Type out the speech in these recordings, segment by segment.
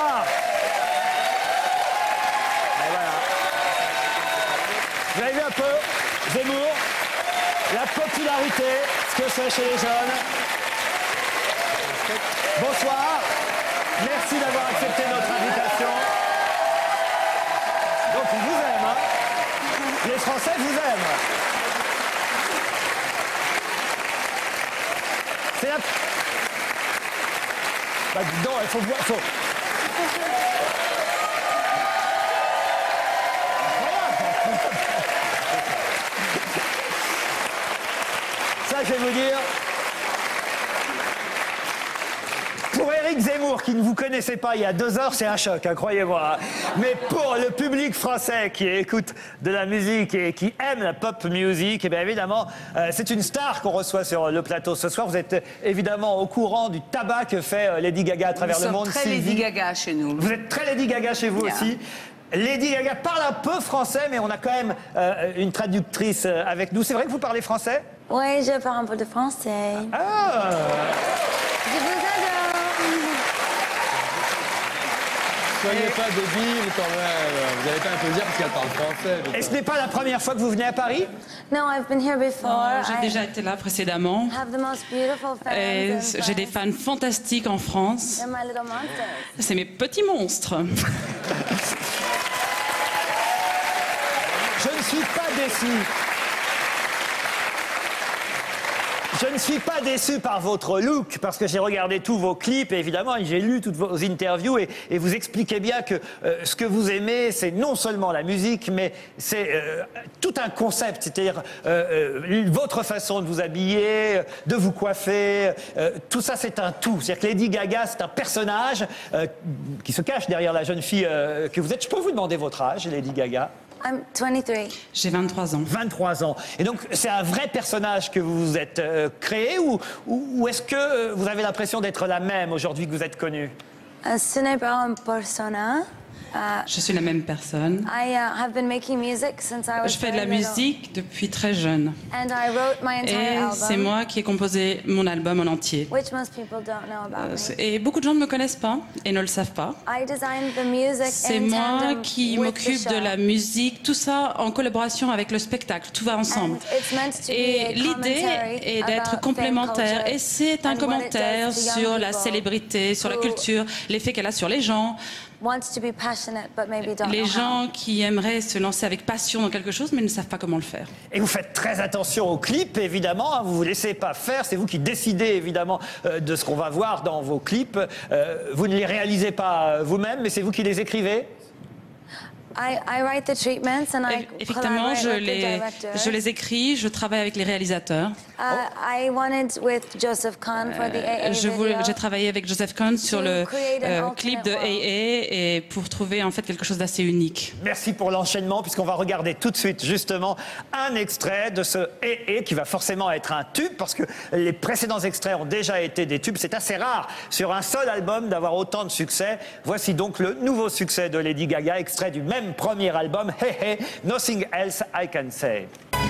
Bonsoir. Et voilà. Vous avez vu un peu, Zemmour, la popularité, ce que c'est chez les jeunes. Bonsoir. Merci d'avoir accepté notre invitation. Donc, ils vous aiment, hein. Les Français vous aiment. C'est la... Bah, dis donc, il faut voir... Ça, je vais vous dire... Pour Éric Zemmour, qui ne vous connaissait pas il y a 2 heures, c'est un choc, hein, croyez-moi. Mais pour le public français qui écoute de la musique et qui aime la pop music, eh bien évidemment, c'est une star qu'on reçoit sur le plateau ce soir. Vous êtes évidemment au courant du tabac que fait Lady Gaga à travers le monde. Nous sommes très Lady Gaga chez nous. Vous êtes très Lady Gaga chez vous aussi. Lady Gaga parle un peu français, mais on a quand même une traductrice avec nous. C'est vrai que vous parlez français? Oui, je parle un peu de français. Ah! Je vous adore. Soyez pas débile quand même. Vous n'allez pas un peu dire parce qu'elle parle français. Et ce n'est pas la première fois que vous venez à Paris? No, I've been here before. J'ai déjà été là précédemment. Have the most beautiful fans Et in j'ai des France. fans fantastiques en France. They're my little monsters. C'est mes petits monstres. Je ne suis pas déçu. Je ne suis pas déçu par votre look, parce que j'ai regardé tous vos clips, et évidemment, j'ai lu toutes vos interviews, et vous expliquez bien que ce que vous aimez, c'est non seulement la musique, mais c'est tout un concept, c'est-à-dire votre façon de vous habiller, de vous coiffer, tout ça, c'est un tout. C'est-à-dire que Lady Gaga, c'est un personnage qui se cache derrière la jeune fille que vous êtes. Je peux vous demander votre âge, Lady Gaga? I'm 23. J'ai 23 ans. 23 ans. Et donc, c'est un vrai personnage que vous vous êtes créé ou est-ce que vous avez l'impression d'être la même aujourd'hui que vous êtes connue? Ce n'est pas un persona. Je suis la même personne. I have been making music since I was Je fais de la very little. musique depuis très jeune. And I wrote my entire Et album. c'est moi qui ai composé mon album en entier. Which most people don't know about me. Et beaucoup de gens ne me connaissent pas et ne le savent pas. I designed the music C'est in moi tandem qui with the m'occupe show. de la musique, tout ça en collaboration avec le spectacle, tout va ensemble. And it's meant to be Et a l'idée commentary est d'être about complémentaire. fame culture Et c'est un and what it commentaire does to young sur la people célébrité, sur la who culture, l'effet qu'elle a sur les gens. want to be passionate but maybe don't Les know gens how. qui aimeraient se lancer avec passion dans quelque chose mais ne savent pas comment le faire. Et vous faites très attention aux clips, évidemment. Hein, vous ne vous laissez pas faire. C'est vous qui décidez, évidemment, de ce qu'on va voir dans vos clips. Vous ne les réalisez pas vous-même, mais c'est vous qui les écrivez. I write the treatments and I Effectivement, collaborate with the director. je les écris, je travaille avec les réalisateurs. I wanted with Joseph Kahn for the AA video. J'ai travaillé avec Joseph Kahn sur le create an clip de alternate world. AA et pour trouver en fait quelque chose d'assez unique. Merci pour l'enchaînement, puisqu'on va regarder tout de suite, justement, un extrait de ce « qui va forcément être un tube, parce que les précédents extraits ont déjà été des tubes. C'est assez rare, sur un seul album, d'avoir autant de succès. Voici donc le nouveau succès de Lady Gaga, extrait du même premier album, Hey Hey, Nothing Else I Can Say.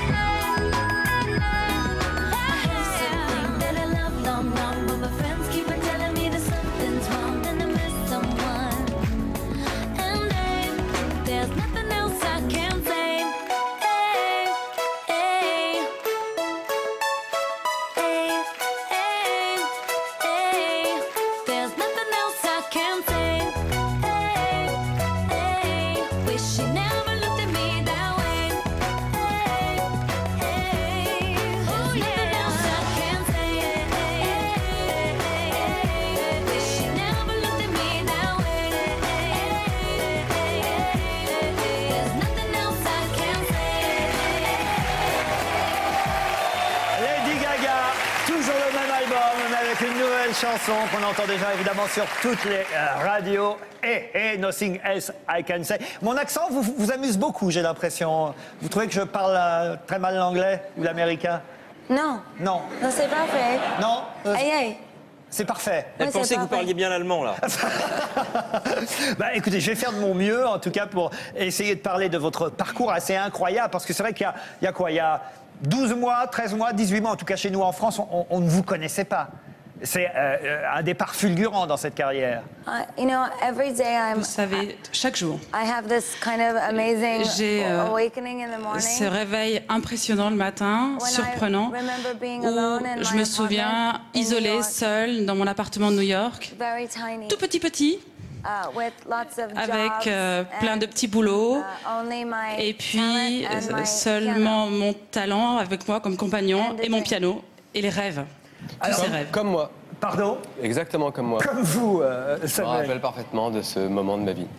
Chanson qu'on entend déjà évidemment sur toutes les radios. Hey, Nothing Else I Can Say. Mon accent vous amuse beaucoup, j'ai l'impression. Vous trouvez que je parle très mal l'anglais ou l'américain? Non. Non. Non, c'est parfait. Non. Hey. C'est parfait. Elle pensait que vous parliez bien l'allemand, là. Bah, écoutez, je vais faire de mon mieux, en tout cas, pour essayer de parler de votre parcours assez incroyable. Parce que c'est vrai qu'il y a quoi? Il y a 12 mois, 13 mois, 18 mois, en tout cas chez nous en France, on ne vous connaissait pas. C'est un départ fulgurant dans cette carrière. You know, every day Vous savez, chaque jour, I have this kind of amazing j'ai awakening in the ce morning. réveil impressionnant le matin, When surprenant, I remember being où alone in je my me souviens apartment in New isolée, York, seule, dans mon appartement de New York, very tiny, tout petit, with lots of avec jobs plein de and, petits boulots, only my et puis talent and my seulement piano. mon talent avec moi comme compagnon, And the et mon dream. piano, et les rêves. Tous ces rêves. Comme moi. Pardon? Exactement comme moi. Comme vous, Je me Samuel. rappelle parfaitement de ce moment de ma vie.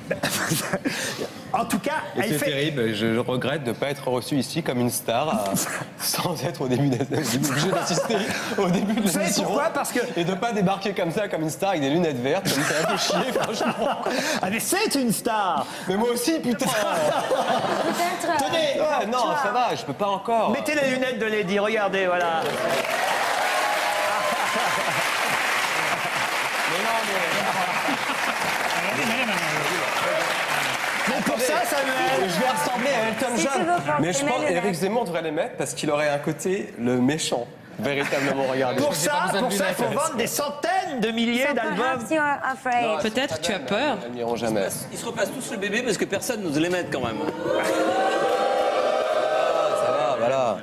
En tout cas, Et elle c'est fait... terrible, je regrette de ne pas être reçu ici comme une star, sans être au début obligé d'assister au début de Vous savez l'émission. pourquoi? Parce que... Et de ne pas débarquer comme ça, comme une star, avec des lunettes vertes, ça me fait un peu chier, franchement. Ah mais c'est une star! Mais moi aussi, putain. Peut-être. Tenez, Ouais, non, ça va, je peux pas encore. mettez les lunettes de Lady, regardez, voilà. Mais pour ça, Samuel, Je vais ressembler à Elton Si tu John. veux porter Mais je mes pense lunettes. qu'Éric Zemmour devrait les mettre parce qu'il aurait un côté, le méchant, véritablement, regardez. pour ça, il faut vendre des centaines de milliers So d'albums. perhaps you are afraid. Peut-être tu as peur. Elles n'iront jamais. Ils se repassent tous le bébé parce que personne n'ose les mettre quand même. Ça va, voilà.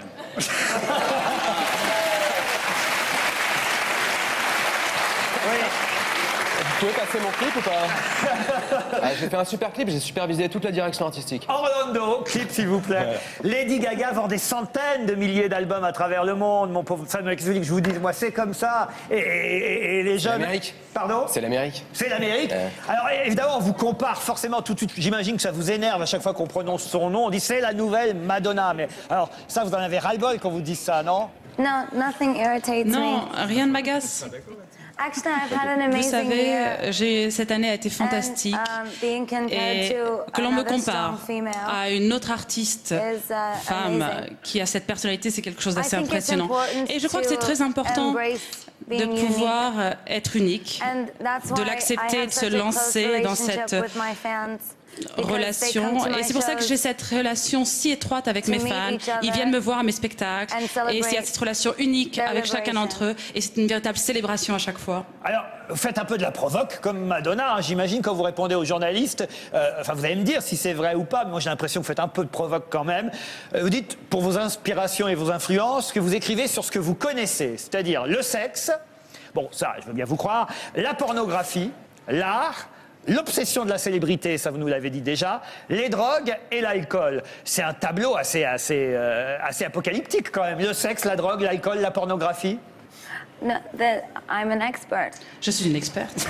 Vous pouvez passer mon clip ou pas J'ai fait un super clip, j'ai supervisé toute la direction artistique. Orlando, clip s'il vous plaît. Lady Gaga vend des centaines de milliers d'albums à travers le monde. Mon pauvre Samuel, qu'est-ce que je vous dis, moi c'est comme ça. Et les jeunes... l'Amérique. Pardon? C'est l'Amérique. C'est l'Amérique. Alors évidemment, on vous compare forcément tout de suite. J'imagine que ça vous énerve à chaque fois qu'on prononce son nom. On dit c'est la nouvelle Madonna. Mais alors ça, vous en avez ras-le-bol quand vous dites ça, non? No, nothing irritates Non, me. rien ne m'agace. Actually, I've had an Vous amazing year. savez, cette année a été fantastique. And, being compared Et to que l'on me another compare strong female à une autre artiste is, femme amazing. qui a cette personnalité, c'est quelque chose I d'assez think it's impressionnant. important Et je crois que c'est to très important embrace de being unique. pouvoir être unique, And that's de why l'accepter, I have de se such a close lancer dans relationship cette with my fans, because they come relation. to my Et c'est pour ça que shows. j'ai cette relation si étroite avec To mes meet fans. each other Ils viennent me voir à mes spectacles. and celebrate Et il y a cette relation unique their avec chacun d'entre eux. Et c'est une véritable célébration à chaque fois. Alors, vous faites un peu de la provoque, comme Madonna, hein, j'imagine, quand vous répondez aux journalistes. Enfin, vous allez me dire si c'est vrai ou pas, mais moi j'ai l'impression que vous faites un peu de provoque quand même. Vous dites, pour vos inspirations et vos influences, que vous écrivez sur ce que vous connaissez, c'est-à-dire le sexe, bon, ça, je veux bien vous croire, la pornographie, l'art, l'obsession de la célébrité, ça vous nous l'avez dit déjà, les drogues et l'alcool. C'est un tableau assez apocalyptique quand même. Le sexe, la drogue, l'alcool, la pornographie. No, that I'm an expert. Je suis une experte.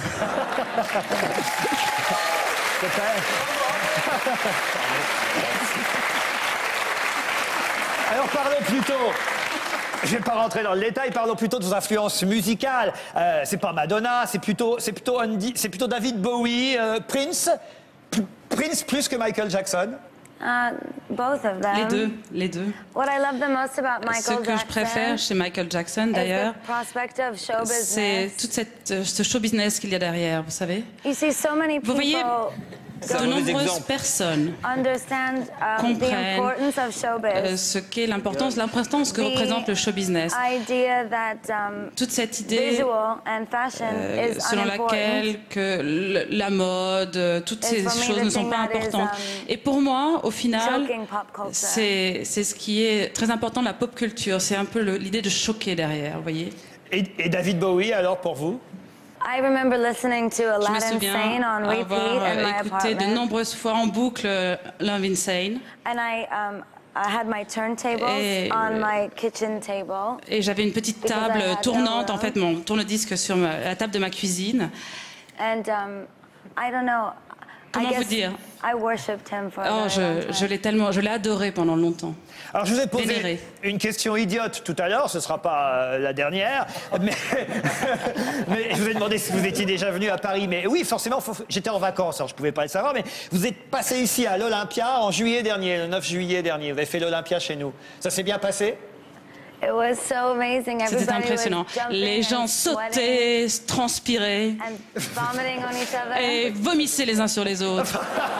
Alors parlons plutôt. Je ne vais pas rentrer dans le détail, parlons plutôt de vos influences musicales. C'est pas Madonna, c'est plutôt David Bowie, Prince. Prince plus que Michael Jackson. Both of them. Les deux. What I love the most about Ce Michael que je préfère Jackson chez Michael Jackson, is d'ailleurs, the prospect of show c'est business. tout ce show business qu'il y a derrière, vous savez. You see, so many Vous voyez, people de mauvais nombreuses exemple. personnes understand the comprennent importance of showbiz. ce qu'est l'importance que The représente le show business. idea that Toute cette idée visual and fashion is selon unimportant. laquelle que la mode, toutes ces And for me, choses the ne sont thing pas that is, importantes. Et pour moi, au final, choking pop culture. c'est ce qui est très important de la pop culture. C'est un peu l'idée de choquer derrière, vous voyez. Et David Bowie, alors pour vous? I remember listening to Je me Aladdin souviens Sane on repeat avoir in my écouté de apartment. nombreuses fois en boucle Love Insane. And I had my turntables Et- on my kitchen table. Et j'avais une petite Because table I had tournante, no en fait, mon tourne-disque sur la table de ma cuisine. And I don't know. Comment I vous guess dire? I worshipped him for a Oh, very long time. je l'ai adoré pendant longtemps. Alors je vous ai posé Vénéré. une question idiote tout à l'heure, ce ne sera pas la dernière, mais, mais je vous ai demandé si vous étiez déjà venu à Paris. Mais oui, forcément, j'étais en vacances, alors je ne pouvais pas le savoir, mais vous êtes passé ici à l'Olympia en juillet dernier, le 9 juillet dernier. Vous avez fait l'Olympia chez nous. Ça s'est bien passé? It was so amazing. C'était Everybody impressionnant. was jumping Les gens and sautaient, transpiraient and vomiting on each other. et vomissaient les uns sur les autres.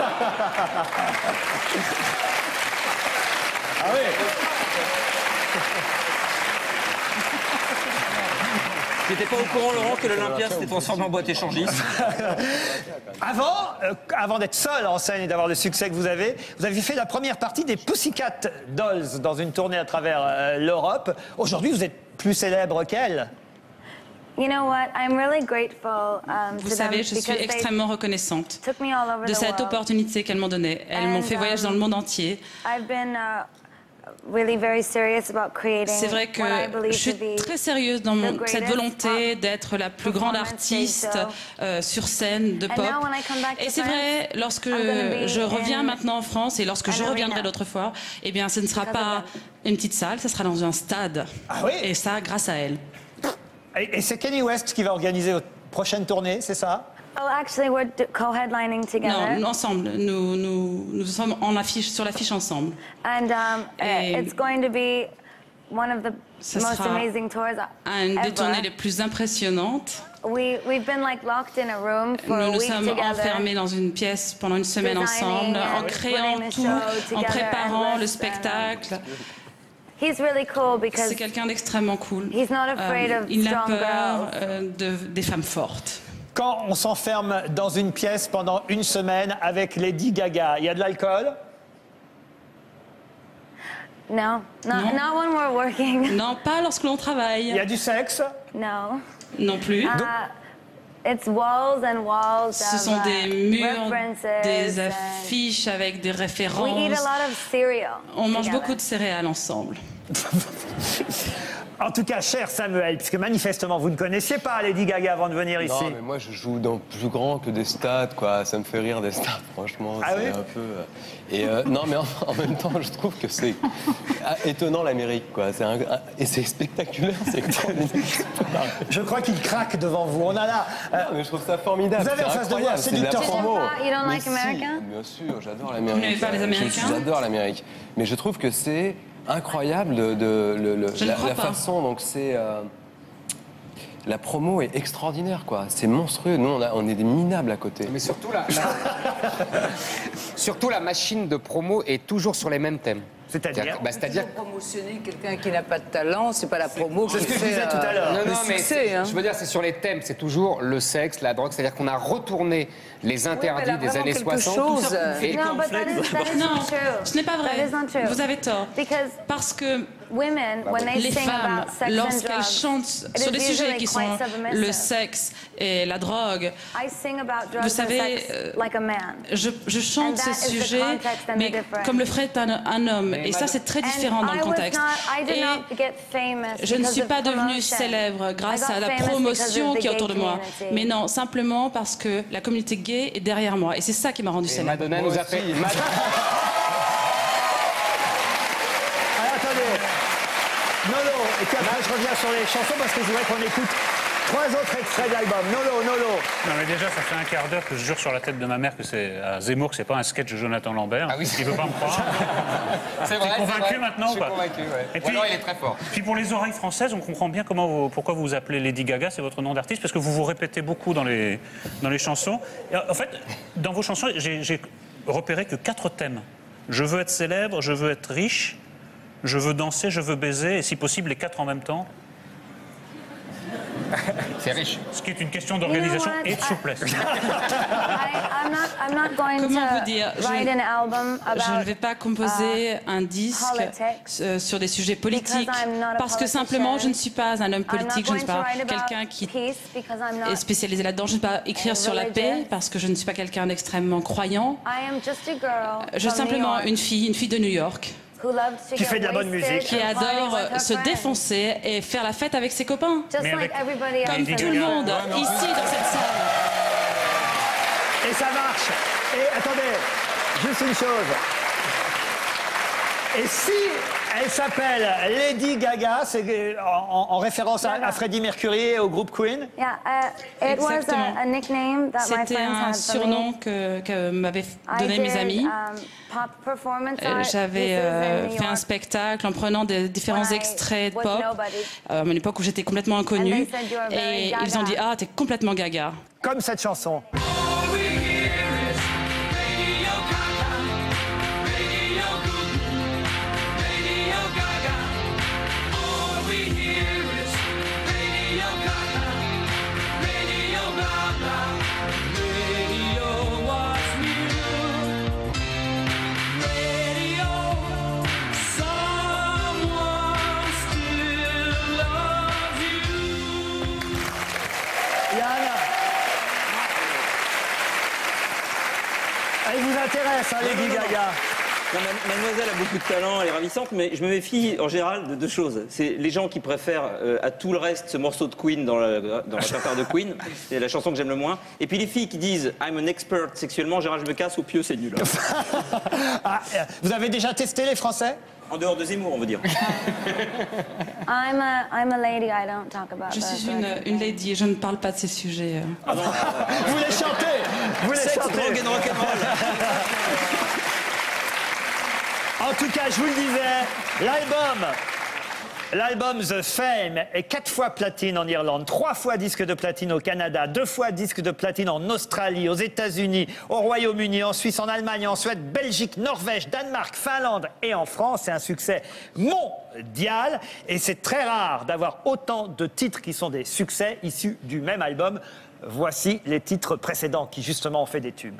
Ah oui. T'étais pas au courant, Laurent, que l'Olympia s'était transformé en boîte échangiste? Avant d'être seul en scène et d'avoir le succès que vous avez fait la première partie des Pussycat Dolls dans une tournée à travers l'Europe. Aujourd'hui, vous êtes plus célèbre qu'elle. You know what? I'm really grateful Vous to them savez, je suis because they extrêmement reconnaissante took me all over de the cette world. opportunité qu'elles m'ont donnée. Elles m'ont fait voyager dans le monde entier. I've been really very serious about creating C'est vrai que what I je believe suis to be très sérieuse dans cette volonté d'être la plus grande artiste sur scène de pop. now when I come back to Et c'est vrai, lorsque I'm gonna be je reviens in maintenant en France et lorsque je an reviendrai arena. d'autres fois, eh bien, ce ne sera Because of pas une petite salle, ce sera dans un stade. Ah oui? Et ça, grâce à elle. Et c'est Kanye West qui va organiser votre prochaine tournée, c'est ça? Oh, actually, we're co-headlining together. Non, ensemble. Nous sommes sur l'affiche ensemble. And Et it's going to be one of the Ce most sera amazing tours une des tournées ever. les plus impressionnantes. We've been like locked in a room for Nous a nous week sommes together. enfermés dans une pièce pendant une semaine Designing ensemble, en and créant putting the tout, show en together préparant and le listen. spectacle. He's really cool because C'est quelqu'un d'extrêmement cool. he's not afraid of Il n'a strong peur girls. des femmes fortes. Quand on s'enferme dans une pièce pendant une semaine avec Lady Gaga, il y a de l'alcool? No, not when we're working. Non, pas lorsque l'on Il y travaille. a du sexe? No. Non plus. It's walls and walls Ce of sont des murs, references des and affiches avec des we eat a références. lot of cereal. On mange together. beaucoup de céréales ensemble. En tout cas, cher Samuel, puisque manifestement vous ne connaissiez pas Lady Gaga avant de venir ici. Non, mais moi je joue dans plus grand que des stades, quoi. Ça me fait rire des stades, franchement. Ah c'est oui un peu. Non, mais en même temps, je trouve que c'est étonnant l'Amérique, quoi. Et c'est spectaculaire, c'est extraordinaire. Je crois qu'il craque devant vous. On a là. Mais je trouve ça formidable. Vous avez en c'est face de vous un incroyable, c'est de la séducteur promo. You don't Mais like si, America? bien sûr, j'adore Vous l'Amérique. n'aimez pas les Américains? J'adore l'Amérique. Mais je trouve que c'est incroyable Je ne la crois pas. façon. Donc c'est la promo est extraordinaire, quoi. C'est monstrueux. Nous, on est des minables à côté. Mais surtout, surtout la machine de promo est toujours sur les mêmes thèmes. C'est-à-dire C'est-à-dire promotionner quelqu'un qui n'a pas de talent, c'est pas la promo qui C'est ce que je fait, disais tout à l'heure. Non, le mais succès. Hein. je veux dire, c'est sur les thèmes, c'est toujours le sexe, la drogue, c'est-à-dire qu'on a retourné les interdits elle a des vraiment années quelque 60. chose. Et No, but that is Non, not true. ce n'est pas vrai. That is not true. Vous avez tort. Because Parce que women, when they les sing femmes, about sex and lorsqu'elles drugs, chantent it sur is des sujets usually qui sont quite submissive. le sexe et la drogue, I sing about drugs vous savez, and sex like a man. je chante And that ces is the sujets, context and the mais difference. comme le ferait un homme. Et ça, c'est très différent dans le contexte. I did Et not get famous je ne because suis of pas devenue promotion. célèbre grâce I got à la famous promotion because of qui est the autour de gay moi. community. Mais non, simplement parce que la communauté gay est derrière moi. Et c'est ça qui m'a rendue Et célèbre. Madonna nous a fait. Alors, attendez. Nolo, et puis après je reviens sur les chansons parce que je voudrais qu'on écoute 3 autres extraits de l'album. Nolo. Non mais déjà ça fait un quart d'heure que je jure sur la tête de ma mère que c'est à Zemmour que c'est pas un sketch de Jonathan Lambert. Ah oui. Il veut pas me croire. C'est vrai. T'es convaincu c'est vrai. maintenant Je ou suis pas convaincu, ouais. Et Ou puis- alors il est très fort. Puis pour les oreilles françaises, on comprend bien pourquoi vous vous appelez Lady Gaga, c'est votre nom d'artiste, parce que vous vous répétez beaucoup dans les chansons. Et en fait, dans vos chansons, j'ai repéré que 4 thèmes. Je veux être célèbre, je veux être riche, je veux danser, je veux baiser, et si possible les 4 en même temps. C'est riche. Ce qui est une question d'organisation You know what? et de souplesse. I'm not going Comment to vous dire, write an album Je ne about vais pas composer un disque politics, sur des sujets politiques because I'm not a parce que simplement je politician. ne suis pas un homme I'm not politique, je ne suis going to pas write about quelqu'un qui peace because I'm not est spécialisé là-dedans, je ne vais pas écrire sur la paix religious. parce que je ne suis pas quelqu'un d'extrêmement croyant. I am just a girl Je suis from New simplement York une fille de New York who loves to Qui get fait de la bonne wasted musique. qui and party adore with her se friends. défoncer et faire la fête avec ses copains. Just Mais like avec- everybody else. Comme Lady tout le Gaga. monde ici dans cette salle. Et ça marche. Et attendez, juste une chose. Et si elle s'appelle Lady Gaga, c'est en référence à Freddie Mercury et au groupe Queen? Yeah, it was Exactement. a nickname that my C'était friends un had for me. surnom que m'avaient I donné mes did, amis. Pop performance art J'avais pieces in New fait un York. spectacle en prenant des différents When I extraits de was pop nobody. à une époque où j'étais complètement inconnue. And they said you are very Et gaga. ils ont dit ah t'es complètement gaga. Comme cette chanson. Radio Gaga. intéresse, hein, Lady Gaga. Non, mademoiselle a beaucoup de talent, elle est ravissante, mais je me méfie en général de deux choses. C'est les gens qui préfèrent à tout le reste ce morceau de Queen dans le répertoire de Queen, c'est la chanson que j'aime le moins. Et puis les filles qui disent I'm an expert sexuellement, en général je me casse, au pieu c'est nul. Ah, vous avez déjà testé les Français? En dehors de Zemmour, on va dire. I'm a lady. I don't talk about Je suis that. une lady et je ne parle pas de ces sujets. Vous les chantez? Vous les Sexe, chantez? drogue and rock'n'roll. En tout cas, je vous le disais, l'album The Fame est 4 fois platine en Irlande, 3 fois disque de platine au Canada, 2 fois disque de platine en Australie, aux États-Unis, au Royaume-Uni, en Suisse, en Allemagne, en Suède, Belgique, Norvège, Danemark, Finlande et en France. C'est un succès mondial et c'est très rare d'avoir autant de titres qui sont des succès issus du même album. Voici les titres précédents qui justement ont fait des tubes.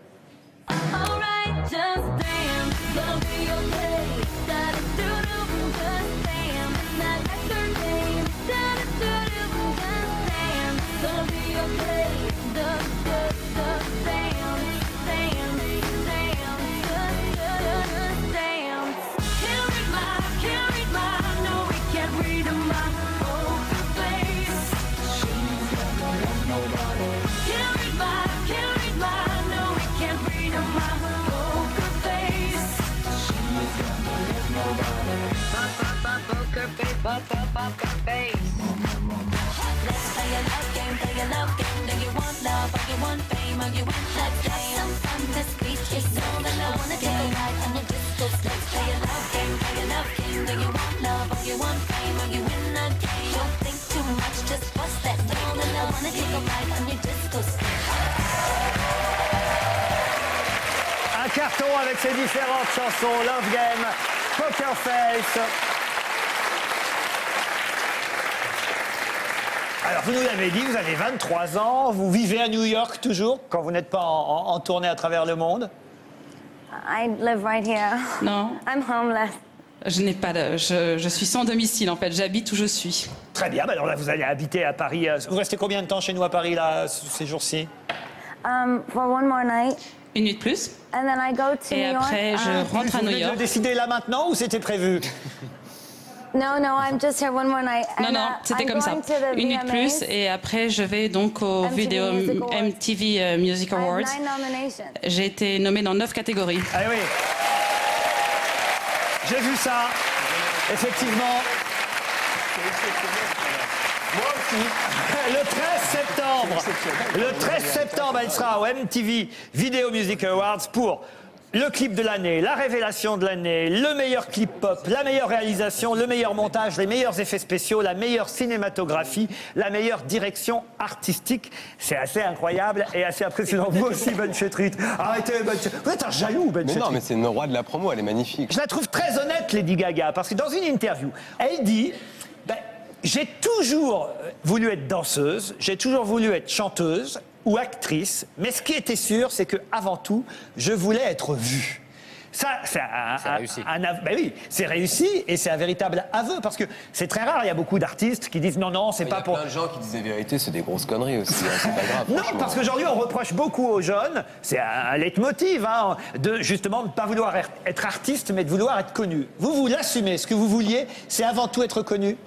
Un carton avec ses différentes chansons, Love Game, Poker Face. Alors, vous nous l'avez dit, vous avez 23 ans, vous vivez à New York toujours, quand vous n'êtes pas en tournée à travers le monde? I live right here. Non, I'm homeless. je n'ai pas je suis sans domicile en fait, j'habite où je suis. Très bien, bah alors là, vous allez habiter à Paris. Vous restez combien de temps chez nous à Paris, là, ces jours-ci? For one more night. Une nuit de plus. And then I go to Et New York. après, je rentre à Vous New venez de York. le décider là maintenant ou c'était prévu? No, I'm just here one more night. Non, And, non, c'était I'm comme ça. going to the Une nuit de plus VMAs. et après je vais donc au MTV Music MTV Music Awards. I have Awards. 9 nominations. J'ai été nommée dans 9 catégories. Ah oui. J'ai vu ça. Effectivement. Moi aussi. Le 13 septembre, elle sera au MTV Video Music Awards pour le clip de l'année, la révélation de l'année, le meilleur clip pop, la meilleure réalisation, le meilleur montage, les meilleurs effets spéciaux, la meilleure cinématographie, la meilleure direction artistique. C'est assez incroyable et assez impressionnant. Vous aussi, Ben Chetrit. Arrêtez, Ben Chetrit. Vous êtes un jaloux, Ben Mais Chetrit. non, mais c'est une roi de la promo, elle est magnifique. Je la trouve très honnête, Lady Gaga, parce que dans une interview, elle dit j'ai toujours voulu être danseuse, j'ai toujours voulu être chanteuse ou actrice, mais ce qui était sûr, c'est que avant tout, je voulais être vue. Ça, c'est réussi. Ben oui, c'est réussi et c'est un véritable aveu parce que c'est très rare. Il y a beaucoup d'artistes qui disent non, c'est Il y pas a pour. plein de gens qui disent des vérités, c'est des grosses conneries aussi, hein, c'est pas grave. Non, franchement. parce qu'aujourd'hui, on reproche beaucoup aux jeunes, c'est un leitmotiv, hein, de justement ne pas vouloir être artiste, mais de vouloir être connu. Vous l'assumez. Ce que vous vouliez, c'est avant tout être connu.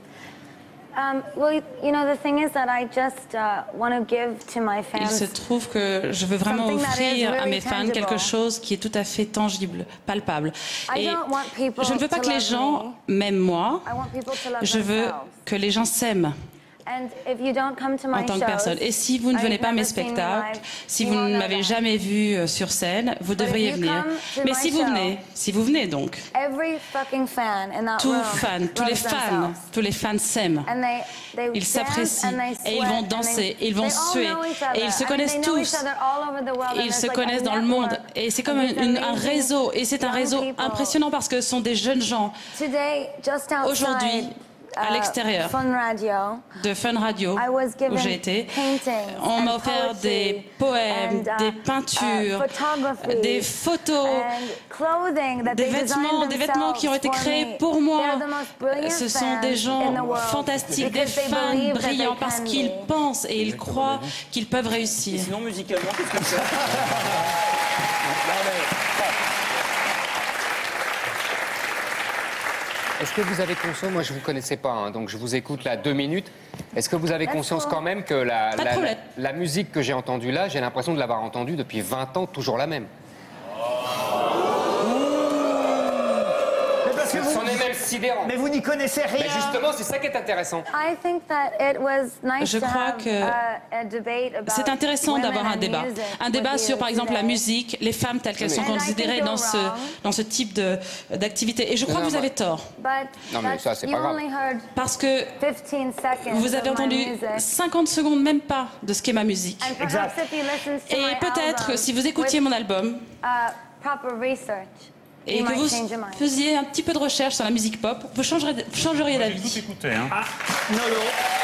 Well, you know, the thing is that I just want to give to my Il se fans. trouve que je veux vraiment Something that is offrir à really mes fans tangible. quelque chose qui est tout à fait tangible, palpable. I Et don't want people je ne veux pas to que les love gens m'aiment moi, I want people to love je veux themselves. que les gens s'aiment And if you don't come to my en tant que shows, personne. Et si vous ne or venez you've pas à mes never seen me spectacles, live, si you vous won't ne know m'avez that. jamais vu sur scène, vous But if devriez you venir. come to Mais my si vous show, venez donc, Every fucking fan in that tous room tous les loves fans, themselves. tous les fans s'aiment. And they Ils dance s'apprécient and they et ils sweat vont and danser, they ils vont all suer know each et other. ils se I mean, connaissent they know tous. each other all over the world, and Ils there's se like a connaissent dans le monde network et c'est comme of these un amazing réseau et c'est un young réseau people. impressionnant parce que ce sont des jeunes gens Today, just outside, Aujourd'hui, à l'extérieur Fun Radio, de Fun Radio I was given où j'ai été. paintings On m'a and offert poetry des poèmes, and, des peintures, photography des photos, and clothing that des they vêtements, designed des vêtements qui ont été themselves créés for me. pour moi. They're the most brilliant Ce sont fans des in the gens world fantastiques, des because they fans believe that they brillants can parce qu'ils be. pensent et ils croient qu'ils peuvent réussir. Sinon, musicalement, qu'est-ce que c'est? Non, mais Est-ce que vous avez conscience, moi je vous connaissais pas, hein, donc je vous écoute là 2 minutes. Est-ce que vous avez conscience quand même que la musique que j'ai entendue là, j'ai l'impression de l'avoir entendue depuis 20 ans, toujours la même. C'en est même sidérant. Mais vous n'y connaissez rien. Mais justement, c'est ça qui est intéressant. Je crois que c'est intéressant d'avoir un débat. Un débat sur, par exemple, la musique, les femmes telles qu'elles sont considérées dans ce type d'activité. Et je crois que vous avez tort. Non, mais ça, c'est pas grave. Parce que vous avez entendu 50 secondes, même pas, de ce qu'est ma musique. Exact. Et peut-être, si vous écoutiez mon album, et que vous faisiez un petit peu de recherche sur la musique pop, vous changeriez d'avis. Écoutez, hein. Ah, Nolo.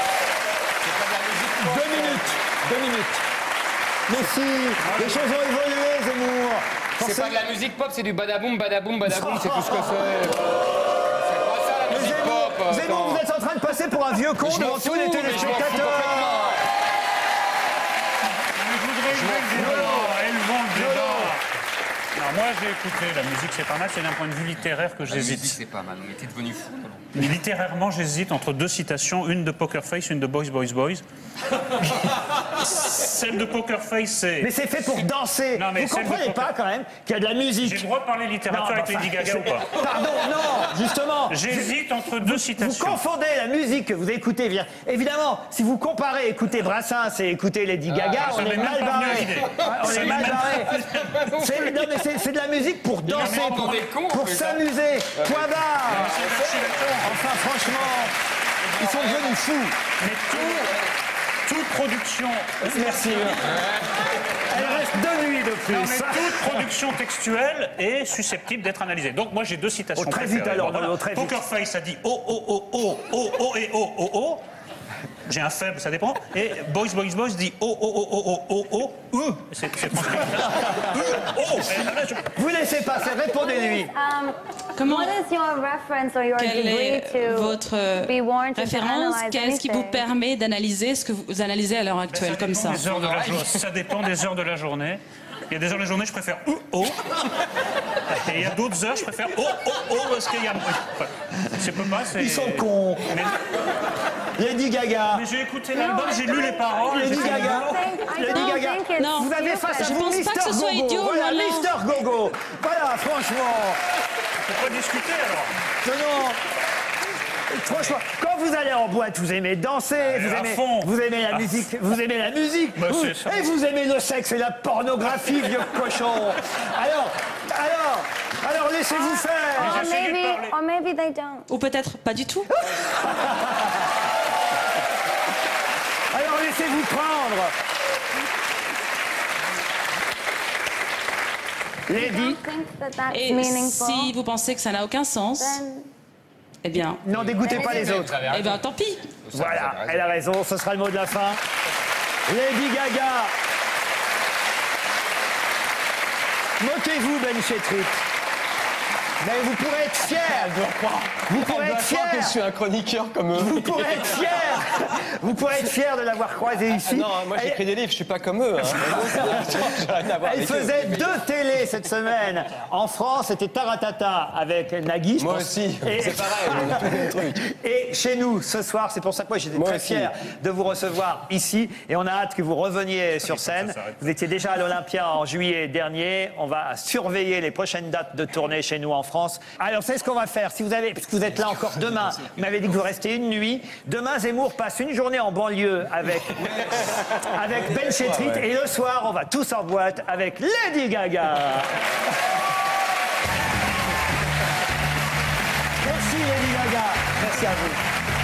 2 minutes. Mais si, les choses ont évolué, Zemmour. C'est pas de la musique pop, c'est du badaboum, badaboum, badaboum, c'est tout ce que c'est. C'est pas ça la musique pop. Zemmour, vous êtes en train de passer pour un vieux con devant tous les téléspectateurs. Moi, j'ai écouté, la musique, c'est pas mal, c'est d'un point de vue littéraire que j'hésite. La musique, c'est pas mal, mais t'es devenu fou, non? Mais littérairement, j'hésite entre 2 citations, une de Poker Face, une de Boys, Boys, Boys. Celle de Poker Face, c'est... Mais c'est fait pour danser. Non, mais vous comprenez pas, quand même, qu'il y a de la musique. J'ai le droit de parler littérature avec Lady Gaga ou pas? Pardon, non, justement. J'hésite entre 2 citations. Vous confondez la musique que vous écoutez. Évidemment, si vous comparez écouter Brassens et écouter Lady Gaga, on est mal barré. On est mal barré. Non, mais c'est de la musique pour danser, pour s'amuser. Point barre. Enfin, franchement, ils sont devenus fous. Mais toute production... Merci. Elle reste 2 nuits de plus. Non, mais toute production textuelle est susceptible d'être analysée. Donc moi, j'ai 2 citations très préférées. vite alors, Bon, voilà. très vite. Poker Face a dit oh, oh, oh, oh, oh, oh et oh, oh, oh. J'ai un faible, ça dépend. Et Boys, Boys, Boys dit oh, oh, oh, oh, oh, oh, oh. C'est transcrit. Oh. Vous laissez passer, répondez-lui. Comment? Quelle est votre référence? Qu'est-ce qui vous permet d'analyser ce que vous analysez à l'heure actuelle, comme ça? Ça dépend des heures de la journée. Il y a des heures de la journée, je préfère oh. Et il y a d'autres heures, je préfère oh, parce qu'il y a... Je peux pas, c'est... Ils sont cons. Mais... Lady Gaga. Mais j'ai écouté l'album, j'ai lu les paroles. Lady Gaga. Non, vous avez face à je vous pense Mister pas que ce soit Gogo. idiot. Voilà, Mister Gogo. Voilà, franchement. Faut pas discuter alors. Non. Franchement, quand vous allez en boîte, vous aimez danser, vous aimez la musique, vous aimez la musique, Bah, et vous aimez le sexe et la pornographie, vieux cochon. Alors laissez-vous faire. Or maybe they don't. Ou peut-être pas du tout. Alors laissez-vous prendre. Lady. Et si vous pensez que ça n'a aucun sens, eh bien... N'en dégoûtez pas les autres. Eh bien, tant pis. Voilà, elle a raison, ce sera le mot de la fin. Lady Gaga. Moquez-vous, Ben Chetrit. Mais vous pourrez être fier. Vous pourrez être fier. Que je suis un chroniqueur comme eux. Vous pourrez être fier. Vous pourrez être fier de l'avoir croisé ici. Non, moi j'écris des livres, je suis pas comme eux. Hein. Elle faisait 2 télés cette semaine. En France, c'était Taratata avec Nagui. Moi aussi, c'est pareil, on a plein de trucs. Et chez nous, ce soir, c'est pour ça que moi j'étais très fier de vous recevoir ici. Et on a hâte que vous reveniez sur scène. Vous étiez déjà à l'Olympia en juillet dernier. On va surveiller les prochaines dates de tournée chez nous en France. Alors, c'est ce qu'on va faire. Si vous avez, puisque vous êtes là encore demain, vous m'avez dit que vous restez une nuit. Demain, Zemmour passe une journée en banlieue avec Ben Chetrit. Et le soir, on va tous en boîte avec Lady Gaga. Merci Lady Gaga. Merci à vous.